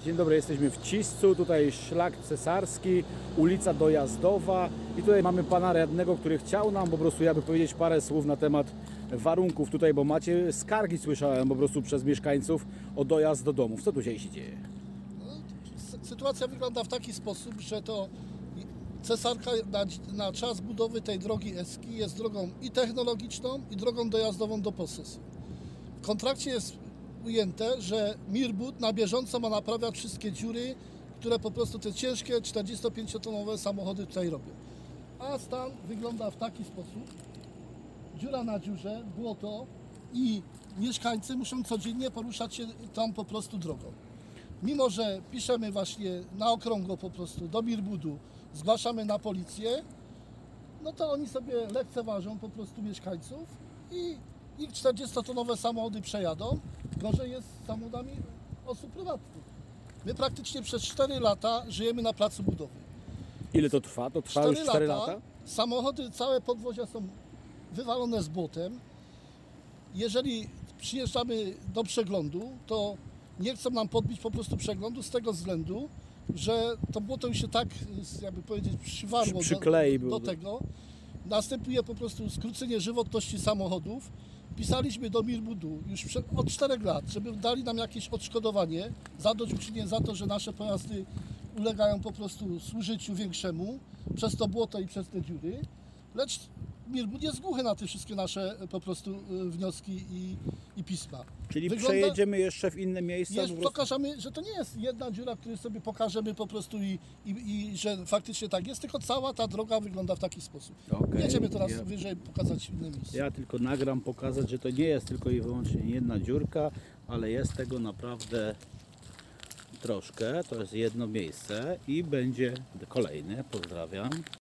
Dzień dobry, jesteśmy w Ciscu, tutaj szlak cesarski, ulica Dojazdowa i tutaj mamy pana radnego, który chciał nam po prostu jakby powiedzieć parę słów na temat warunków tutaj, bo macie skargi, słyszałem po prostu przez mieszkańców o dojazd do domów. Co tu się dzieje? Sytuacja wygląda w taki sposób, że to cesarka na czas budowy tej drogi Eski jest drogą i technologiczną, i drogą dojazdową do posesji. W kontrakcie jest ujęte, że Mirbud na bieżąco ma naprawiać wszystkie dziury, które po prostu te ciężkie 45-tonowe samochody tutaj robią. A stan wygląda w taki sposób: dziura na dziurze, błoto i mieszkańcy muszą codziennie poruszać się tam po prostu drogą. Mimo że piszemy właśnie na okrągło po prostu do Mirbudu, zgłaszamy na policję, no to oni sobie lekceważą po prostu mieszkańców i ich 40-tonowe samochody przejadą. Gorzej jest z samochodami osób prywatnych. My praktycznie przez 4 lata żyjemy na placu budowy. Ile to trwa? To trwa już 4 lata? Samochody, całe podwozia są wywalone z błotem. Jeżeli przyjeżdżamy do przeglądu, to nie chcą nam podbić po prostu przeglądu z tego względu, że to błoto już się tak, jakby powiedzieć, przywarło do tego. Następuje po prostu skrócenie żywotności samochodów. Pisaliśmy do Mirbudu już od 4 lat, żeby dali nam jakieś odszkodowanie, zadośćuczynienie za to, że nasze pojazdy ulegają po prostu zużyciu większemu przez to błoto i przez te dziury. Lecz Mirbud jest głuchy na te wszystkie nasze po prostu wnioski i pisma. Czyli przejedziemy jeszcze w inne miejsca? Pokażemy, że to nie jest jedna dziura, którą sobie pokażemy po prostu i że faktycznie tak jest, tylko cała ta droga wygląda w taki sposób. Okay. Jedziemy teraz wyżej pokazać inne miejsca. Ja tylko nagram, pokazać, że to nie jest tylko i wyłącznie jedna dziurka, ale jest tego naprawdę troszkę. To jest jedno miejsce i będzie kolejne. Pozdrawiam.